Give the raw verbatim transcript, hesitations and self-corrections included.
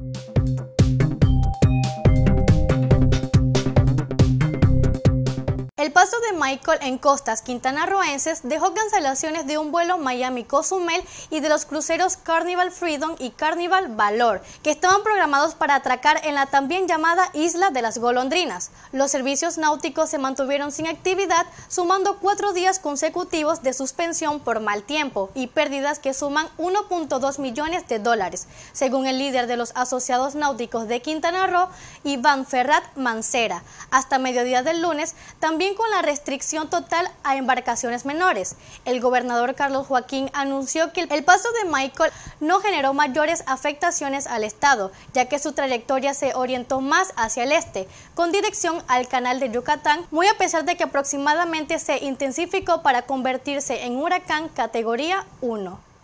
El paso de Michael en costas quintanarroenses dejó cancelaciones de un vuelo Miami-Cozumel y de los cruceros Carnival Freedom y Carnival Valor, que estaban programados para atracar en la también llamada Isla de las Golondrinas. Los servicios náuticos se mantuvieron sin actividad, sumando cuatro días consecutivos de suspensión por mal tiempo y pérdidas que suman uno punto dos millones de dólares, según el líder de los asociados náuticos de Quintana Roo, Iván Ferrat Mancera. Hasta mediodía del lunes, también con la restricción total a embarcaciones menores. El gobernador Carlos Joaquín anunció que el paso de Michael no generó mayores afectaciones al estado, ya que su trayectoria se orientó más hacia el este, con dirección al canal de Yucatán, muy a pesar de que aproximadamente se intensificó para convertirse en huracán categoría uno.